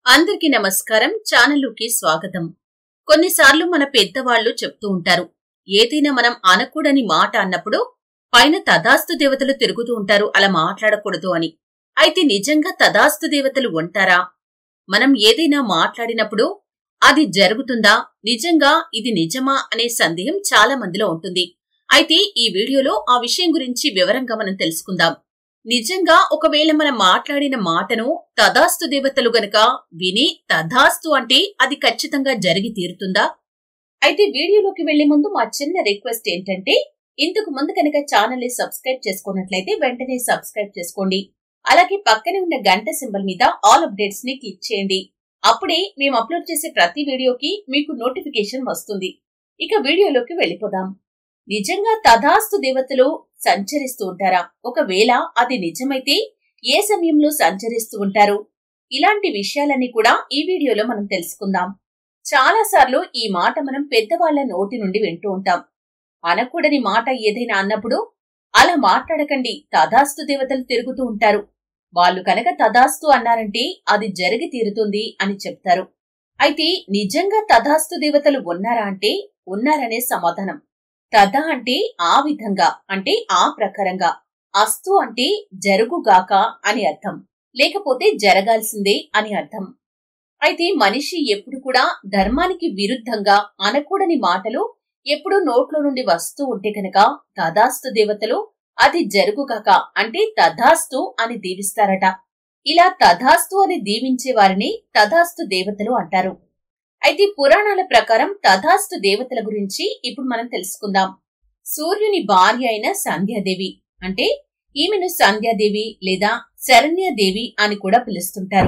అందరికీ నమస్కారం. ఛానలుకి స్వాగతం. కొన్నిసార్లు మన పెద్దవాళ్లు చెప్తూ ఉంటారు, ఏదైనా మనం అనకూడని మాట అన్నప్పుడు పైన తదాస్తు దేవతలు తిరుగుతూ ఉంటారు, అలా మాట్లాడకూడదు అని. అయితే నిజంగా తదాస్తు దేవతలు ఉంటారా? మనం ఏదైనా మాట్లాడినప్పుడు అది జరుగుతుందా, నిజంగా ఇది నిజమా అనే సందేహం చాలా మందిలో ఉంటుంది. అయితే ఈ వీడియోలో ఆ విషయం గురించి వివరంగా మనం తెలుసుకుందాం. నిజంగా ఒకవేళ మనం మాట్లాడిన మాటను తదాస్తు దేవతలు గనక విని తదాస్తు అంటే అది ఖచ్చితంగా జరిగి తీరుతుందా? అయితే వీడియోలోకి వెళ్లే ముందు మా చిన్న రిక్వెస్ట్ ఏంటంటే, ఇంతకు ముందు కనుక ఛానల్ ని సబ్స్క్రైబ్ చేసుకున్నట్లయితే వెంటనే సబ్స్క్రైబ్ చేసుకోండి. అలాగే పక్కనే ఉన్న గంట సింబల్ మీద ఆల్ అప్డేట్స్ ని క్లిక్ చేయండి. అప్పుడే మేము అప్లోడ్ చేసే ప్రతి వీడియోకి మీకు నోటిఫికేషన్ వస్తుంది. ఇక వీడియోలోకి వెళ్ళిపోదాం. నిజంగా తదాస్తు దేవతలు సంచరిస్తూ ఉంటారా? ఒకవేళ అది నిజమైతే ఏ సమయంలో సంచరిస్తూ ఉంటారు? ఇలాంటి విషయాలన్నీ కూడా ఈ వీడియోలో మనం తెలుసుకుందాం. చాలా సార్లు ఈ మాట మనం పెద్దవాళ్ల నోటి నుండి వింటూ ఉంటాం. అనకూడని మాట ఏదైనా అన్నప్పుడు అలా మాట్లాడకండి, తదాస్తు దేవతలు తిరుగుతూ ఉంటారు, వాళ్ళు కనుక తదాస్తు అన్నారంటే అది జరిగి తీరుతుంది అని చెప్తారు. అయితే నిజంగా తదాస్తు దేవతలు ఉన్నారా అంటే ఉన్నారనే సమాధానం. తద అంటే ఆ విధంగా, అంటే ఆ ప్రకారంగా. అస్తు అంటే జరుగుగాక అని అర్థం, లేకపోతే జరగాల్సిందే అని అర్థం. అయితే మనిషి ఎప్పుడు కూడా ధర్మానికి విరుద్ధంగా అనకూడని మాటలు ఎప్పుడు నోట్లో నుండి వస్తూ ఉంటే కనుక తదాస్తు దేవతలు అది జరుగుగాక అంటే తదాస్తు అని దీవిస్తారట. ఇలా తదాస్తు అని దీవించే వారిని తదాస్తు దేవతలు అంటారు. అయితే పురాణాల ప్రకారం తదాస్తు దేవతల గురించి ఇప్పుడు మనం తెలుసుకుందాం. సూర్యుని భార్య అయిన సంధ్యాదేవి, అంటే ఈమెను సంధ్యాదేవి లేదా శరణ్యదేవి అని కూడా పిలుస్తుంటారు.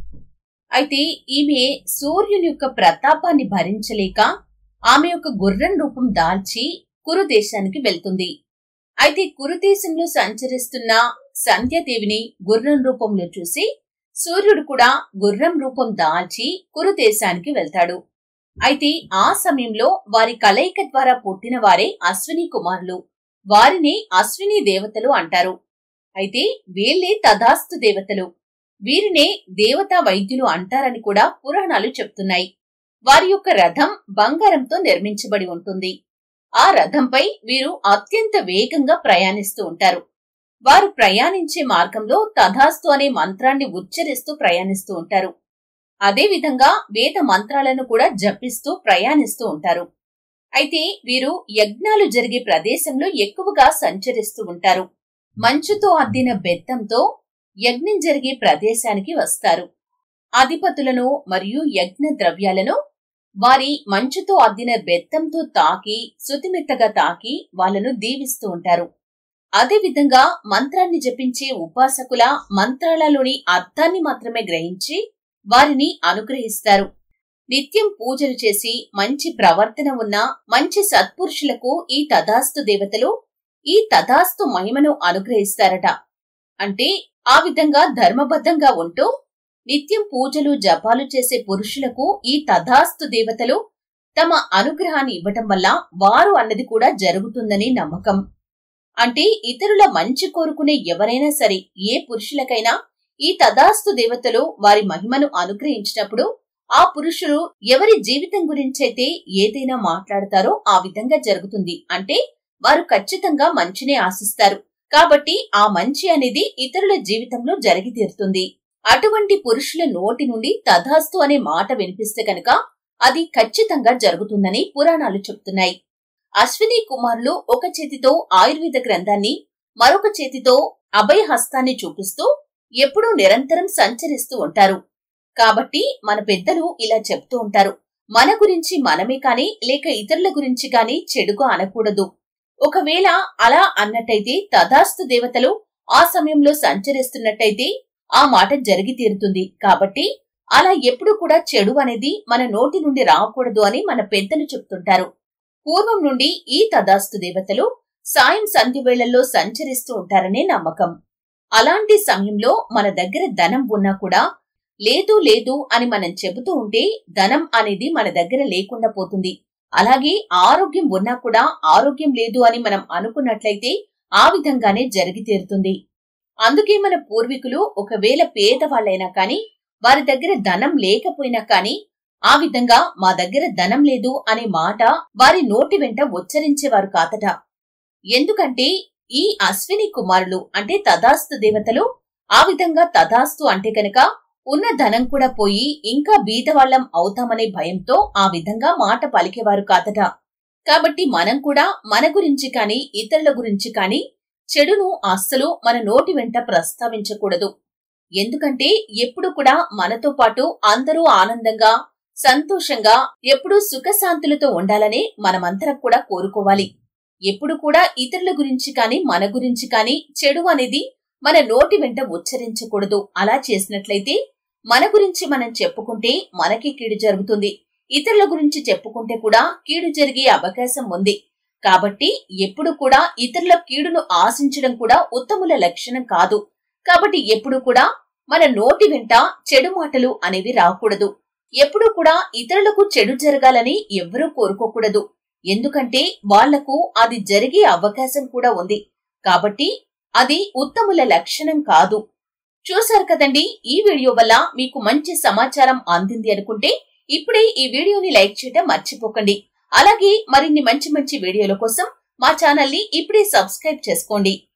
అయితే ఈమె సూర్యుని యొక్క ప్రతాపాన్ని భరించలేక ఆమె యొక్క గుర్రం రూపం దాల్చి కురుదేశానికి వెళ్తుంది. అయితే కురుదేశంలో సంచరిస్తున్న సంధ్యాదేవిని గుర్రం రూపంలో చూసి సూర్యుడు కూడా గుర్రం రూపం దాల్చి కురుదేశానికి వెళ్తాడు. అయితే ఆ సమయంలో వారి కలయిక ద్వారా పుట్టిన వారే అశ్విని కుమారులు. వారిని అశ్విని దేవతలు అంటారు. అయితే వీళ్ళే తదాస్తు దేవతలు. వీరినే దేవతా వైద్యులు అంటారని కూడా పురాణాలు చెప్తున్నాయి. వారి యొక్క రథం బంగారంతో నిర్మించబడి ఉంటుంది. ఆ రథంపై వీరు అత్యంత వేగంగా ప్రయాణిస్తూ ఉంటారు. వారు ప్రయాణించే మార్గంలో తదాస్తు అనే మంత్రాన్ని ఉచ్చరిస్తూ ప్రయాణిస్తూ ఉంటారు. అదే విధంగా వేద మంత్రాలను కూడా జపిస్తూ ప్రయాణిస్తూ ఉంటారు. అయితే వీరు యజ్ఞాలు జరిగే ప్రదేశంలో ఎక్కువగా సంచరిస్తూ ఉంటారు. మంచుతో అద్దిన బెత్తంతో యజ్ఞం జరిగే ప్రదేశానికి వస్తారు. అధిపతులను మరియు యజ్ఞ ద్రవ్యాలను వారి మంచుతో అద్దిన బెత్తంతో తాకి శుతిమెత్తగా తాకి వాళ్ళను దీవిస్తూ ఉంటారు. అదే విధంగా మంత్రాన్ని జపించే ఉపాసకుల మంత్రాలలోని అర్థాన్ని మాత్రమే గ్రహించి వారిని అనుగ్రహిస్తారు. నిత్యం పూజలు చేసి మంచి ప్రవర్తన ఉన్న మంచి సత్పురుషులకు ఈ తదాస్తు దేవతలు ఈ తదాస్తు మహిమను అనుగ్రహిస్తారట. అంటే ఆ విధంగా ధర్మబద్ధంగా ఉంటూ నిత్యం పూజలు జపాలు చేసే పురుషులకు ఈ తదాస్తు దేవతలు తమ అనుగ్రహాన్ని ఇవ్వటం వల్ల వారు అన్నది కూడా జరుగుతుందని నమ్మకం. అంటే ఇతరుల మంచి కోరుకునే ఎవరైనా సరే, ఏ పురుషులకైనా ఈ తదాస్తు దేవతలు వారి మహిమను అనుగ్రహించినప్పుడు ఆ పురుషులు ఎవరి జీవితం గురించైతే ఏదైనా మాట్లాడతారో ఆ విధంగా జరుగుతుంది. అంటే వారు ఖచ్చితంగా మంచినే ఆశిస్తారు కాబట్టి ఆ మంచి అనేది ఇతరుల జీవితంలో జరిగి తీరుతుంది. అటువంటి పురుషుల నోటి నుండి తదాస్తు అనే మాట వినిపిస్తే కనుక అది ఖచ్చితంగా జరుగుతుందని పురాణాలు చెప్తున్నాయి. అశ్విని కుమారులు ఒక చేతితో ఆయుర్వేద గ్రంథాన్ని, మరొక చేతితో అభయహస్తాన్ని చూపిస్తూ ఎప్పుడూ నిరంతరం సంచరిస్తూ ఉంటారు. కాబట్టి మన పెద్దలు ఇలా చెప్తూ ఉంటారు, మన గురించి మనమే కాని లేక ఇతరుల గురించి కాని చెడుగా అనకూడదు. ఒకవేళ అలా అన్నట్టయితే తదాస్తు దేవతలు ఆ సమయంలో సంచరిస్తున్నట్టయితే ఆ మాట జరిగి తీరుతుంది. కాబట్టి అలా ఎప్పుడు కూడా చెడు అనేది మన నోటి నుండి రాకూడదు అని మన పెద్దలు చెప్తుంటారు. పూర్వం నుండి ఈ తదాస్తు దేవతలు సాయం సంధ్య వేళల్లో సంచరిస్తూ ఉంటారనే నమ్మకం. అలాంటి సమయంలో మన దగ్గర ధనం ఉన్నా కూడా లేదు లేదు అని మనం చెబుతూ ఉంటే ధనం అనేది మన దగ్గర లేకుండా పోతుంది. అలాగే ఆరోగ్యం ఉన్నా కూడా ఆరోగ్యం లేదు అని మనం అనుకున్నట్లయితే ఆ విధంగానే జరిగి తీరుతుంది. అందుకే మన పూర్వీకులు ఒకవేళ పేదవాళ్లైనా కాని వారి దగ్గర ధనం లేకపోయినా కాని ఆ విధంగా మా దగ్గర ధనం లేదు అనే మాట వారి నోటి వెంట ఉచ్చరించేవారు కాదట. ఎందుకంటే ఈ అశ్విని కుమారులు అంటే తదాస్తు దేవతలు ఆ విధంగా తదాస్తు అంటే కనుక ఉన్న ధనం కూడా పోయి ఇంకా బీదవాళ్లం అవుతామనే భయంతో ఆ విధంగా మాట పలికేవారు కాదట. కాబట్టి మనం కూడా మన గురించి కాని ఇతరుల గురించి కాని చెడును అస్సలు మన నోటి వెంట ప్రస్తావించకూడదు. ఎందుకంటే ఎప్పుడు కూడా మనతో పాటు అందరూ ఆనందంగా సంతోషంగా ఎప్పుడూ సుఖశాంతులతో ఉండాలనే మనమంతరం కూడా కోరుకోవాలి. ఎప్పుడు కూడా ఇతరుల గురించి కాని మన గురించి కాని చెడు అనేది మన నోటి వెంట ఉచ్చరించకూడదు. అలా చేసినట్లయితే మన గురించి మనం చెప్పుకుంటే మనకి కీడు జరుగుతుంది, ఇతరుల గురించి చెప్పుకుంటే కూడా కీడు జరిగే అవకాశం ఉంది. కాబట్టి ఎప్పుడు కూడా ఇతరుల కీడును ఆశించడం కూడా ఉత్తముల లక్షణం కాదు. కాబట్టి ఎప్పుడు కూడా మన నోటి వెంట చెడు మాటలు అనేవి రాకూడదు. ఎప్పుడు కూడా ఇతరులకు చెడు జరగాలని ఎవ్వరూ కోరుకోకూడదు. ఎందుకంటే వాళ్లకు అది జరిగే అవకాశం కూడా ఉంది. కాబట్టి అది ఉత్తముల లక్షణం కాదు. చూశారు కదండి, ఈ వీడియో వల్ల మీకు మంచి సమాచారం అందింది అనుకుంటే ఇప్పుడే ఈ వీడియోని లైక్ చేయడం మర్చిపోకండి. అలాగే మరిన్ని మంచి మంచి వీడియోల కోసం మా ఛానల్ ని ఇప్పుడే సబ్స్క్రైబ్ చేసుకోండి.